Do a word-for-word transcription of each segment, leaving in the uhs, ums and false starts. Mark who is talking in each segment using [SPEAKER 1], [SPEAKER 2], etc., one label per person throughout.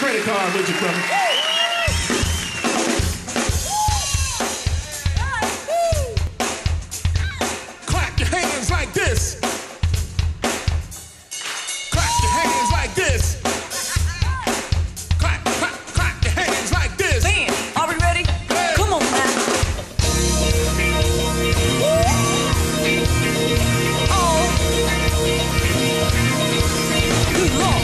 [SPEAKER 1] credit card with you, brother. Clap your hands like this. Clap your hands like this. Clap, clap, clap your hands like this.
[SPEAKER 2] Man, are we ready?
[SPEAKER 1] Hey.
[SPEAKER 2] Come on, man. Oh. Good Lord.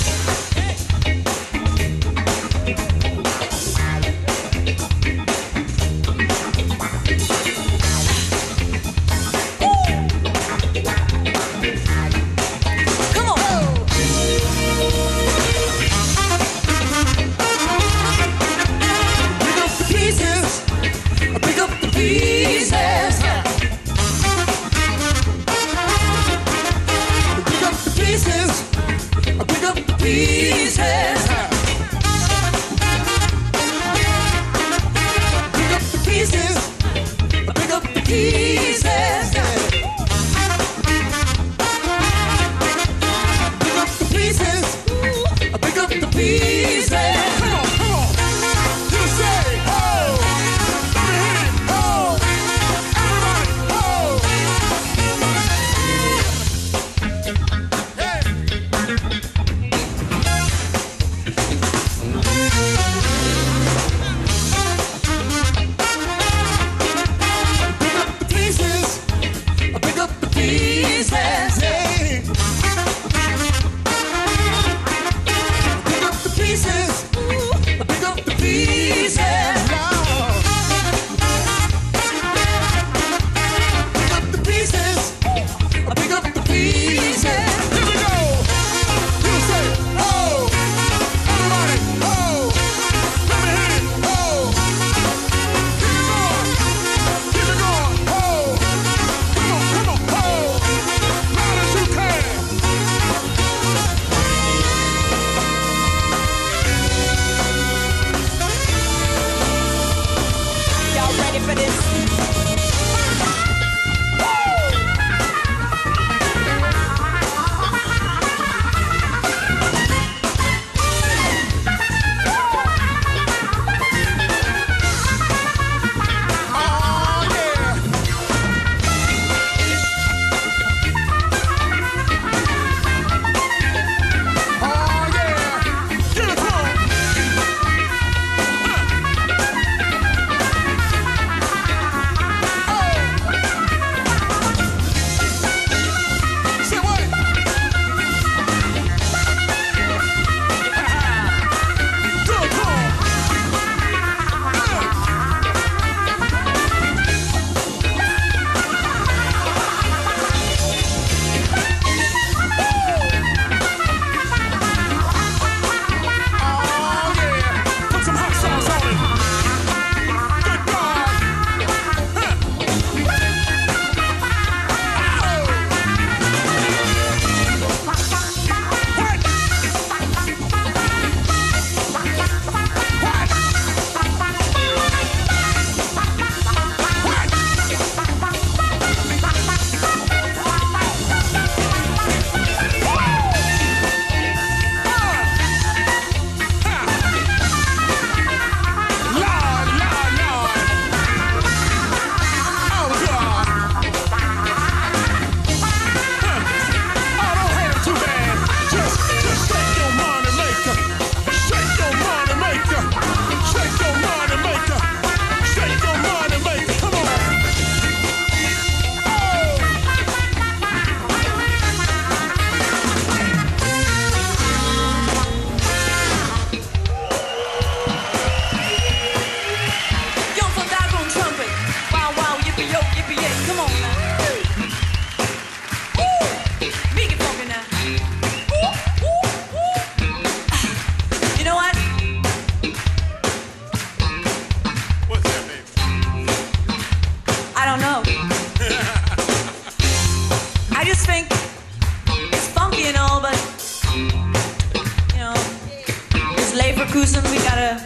[SPEAKER 3] Leverkusen, we gotta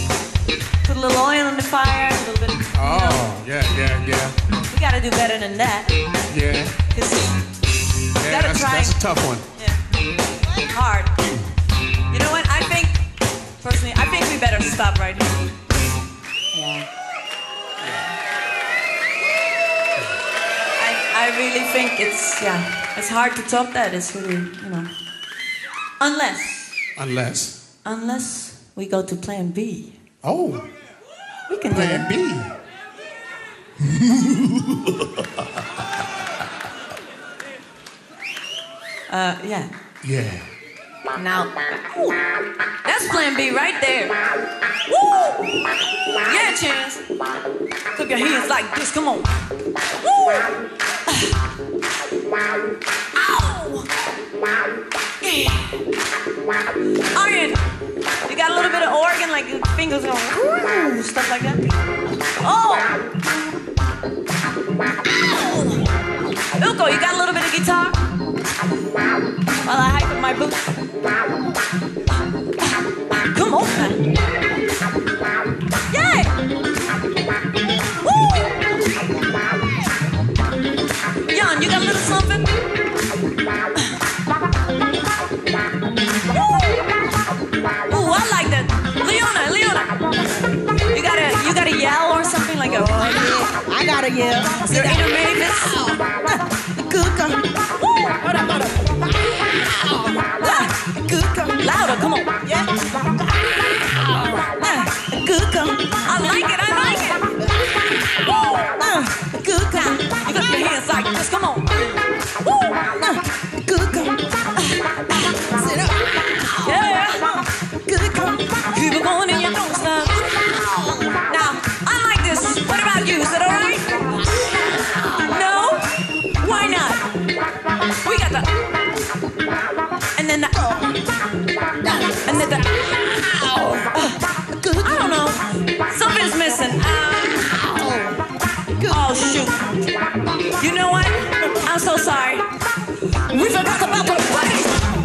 [SPEAKER 3] put a little oil in the fire, a little bit.
[SPEAKER 1] Oh,
[SPEAKER 3] you know,
[SPEAKER 1] yeah, yeah, yeah.
[SPEAKER 3] We gotta do better than that.
[SPEAKER 1] Yeah.
[SPEAKER 3] Cause we
[SPEAKER 1] Yeah,
[SPEAKER 3] gotta
[SPEAKER 1] that's,
[SPEAKER 3] try.
[SPEAKER 1] that's a tough one.
[SPEAKER 3] Yeah. Hard. You know what? I think stop right here. Yeah. I, I really think it's, yeah, it's hard to top that. It's really, you know. Unless.
[SPEAKER 1] Unless.
[SPEAKER 3] Unless we go to plan B.
[SPEAKER 1] Oh.
[SPEAKER 3] We can
[SPEAKER 1] Plan
[SPEAKER 3] do
[SPEAKER 1] B.
[SPEAKER 3] Uh, yeah.
[SPEAKER 1] Yeah.
[SPEAKER 3] Now, ooh, that's plan B right there. Woo! Yeah, Chance. Put your hands like this, come on. Woo! Ow! Yeah. Iron, you got a little bit of organ, like your fingers going, woo, stuff like that. Oh! Ow! Ilko, you got a little bit of guitar? While I hype up my boots. Come on, man. Yeah! Woo! Jan, you got a little something? Ooh, I like that. Leona, Leona. You gotta, you gotta yell or something like a...
[SPEAKER 2] Oh, yeah. I gotta yell.
[SPEAKER 3] Your inner Mavis. Good girl. Hold up, hold up. Good girl. Louder, come on. Yeah. Good girl. I like it, I like it. Woo. Good girl. You got your hands like this, come on. Woo. Good girl. Sit up. Yeah. Good girl. Keep it going and you don't stop. Now, I like this. What about you? Is it all right? No? Why not? We got the... And then the... And then the... Uh, good. I don't know. Something's missing. Um, oh, shoot. You know what? I'm so sorry. We forgot about the bass.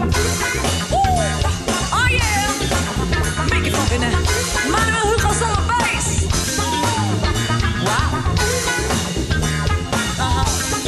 [SPEAKER 3] Oh, yeah. Make it funky now. Manuel Hugo's on the bass. Wow. Uh-huh.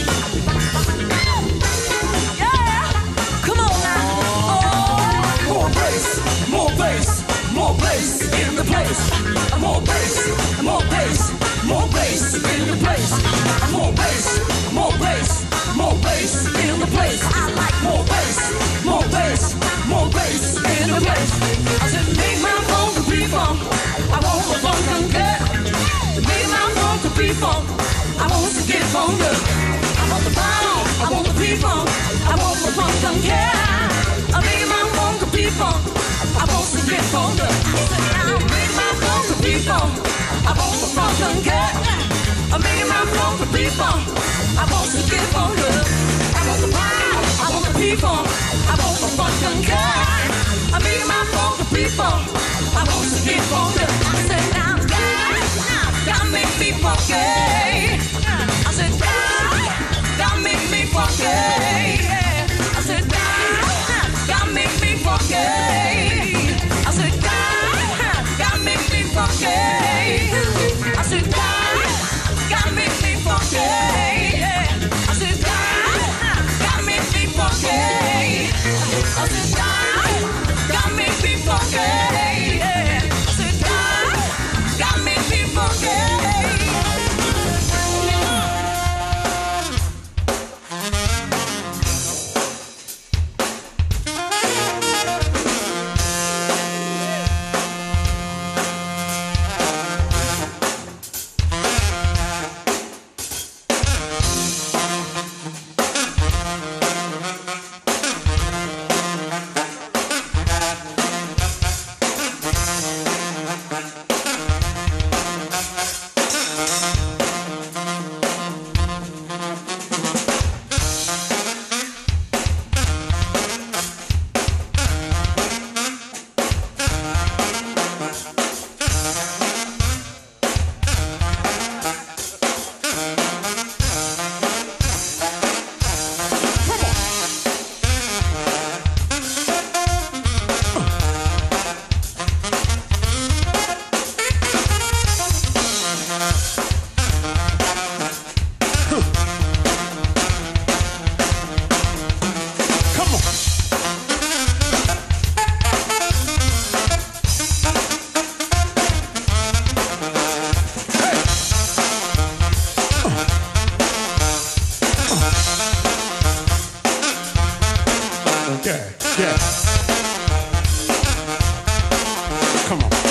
[SPEAKER 3] Yeah. Come on now. Oh.
[SPEAKER 4] More bass, more bass, more bass in the place. More bass, more bass, more bass in the place. More bass, more bass, more bass in the place. I like more bass, more bass, more bass in the place. I said, make my phone to be fun. I want the funk and get. Make my phone to be fun. I want to get fun. I want the fun. I want the people. I want the funk and get. I'm making my phone to be fun. I want to get fun. I said, I make my phone to be fun. I want the funk and get. I'm making my phone to be fun. I want to get fun. I want the power. I want the people. I want the funk and get. I'm making my phone to be fun. I want to get fun. I said, now, God, God make me funky. I said, God, God make me funky. I said, God, God make me funky. I said, God, God make me funky. I said, God, God make me funky. I said, God, God make me funky. I said, God, God make me funky.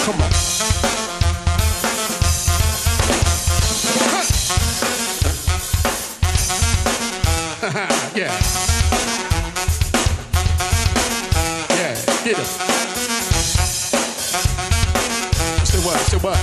[SPEAKER 1] Come on. Yeah. Yeah, get him. Say what? Say what?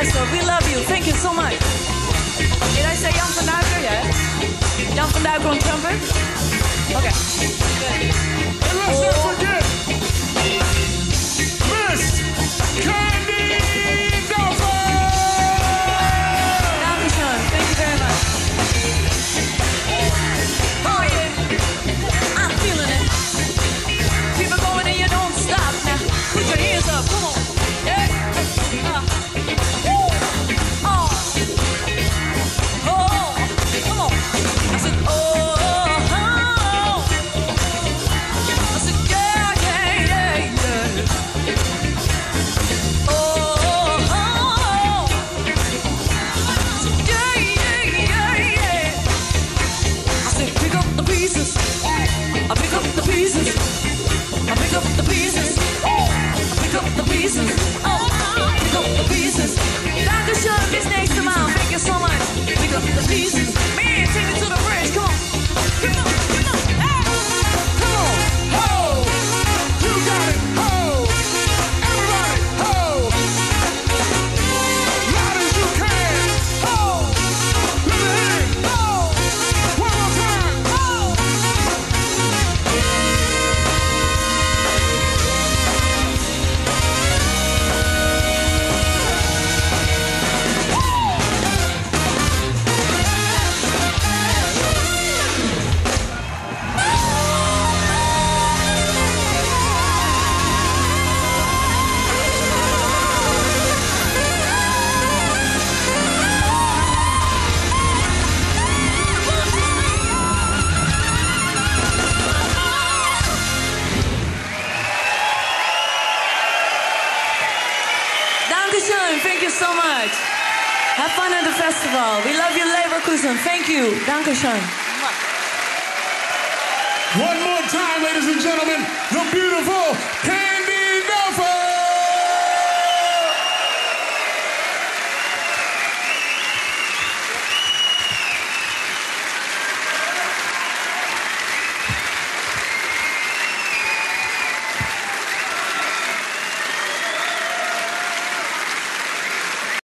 [SPEAKER 3] orchestra, we love you. Thank you so much. Did I say Jan van Duiker? Yes. Jan van Duiker on trumpet? Okay. Good.
[SPEAKER 1] And let's not forget Miss Candy Dulfer!
[SPEAKER 3] Dankeschön. Thank you very much. Oh yeah. I'm feeling it. Keep it going and you don't stop now. Put your hands up. Come on. Yeah. Uh. Woo. Oh. Oh. Come on. I said, oh. Oh. I said, yeah, yeah, yeah, yeah. Oh. Oh. Yeah, yeah, yeah, yeah. I said, pick up the pieces. I pick up the pieces. I pick up the pieces. I pick up the pieces. Oh, pick up the pieces. Dankeschön, bis nächste Mal. Thank you so much. Pick up the pieces. Man, take it to the bridge. Come on. Come on. Come on. Hey. Come on.
[SPEAKER 1] Ho! You got it! Ho! Everybody! Ho! Loud as you can! Ho! Let me hear it! Ho! One more time! Ho!
[SPEAKER 3] Dankeschön. Thank you so much. Have fun at the festival. We love you, Leverkusen. Thank you. Dankeschön.
[SPEAKER 1] One more time, ladies and gentlemen, the beautiful Candy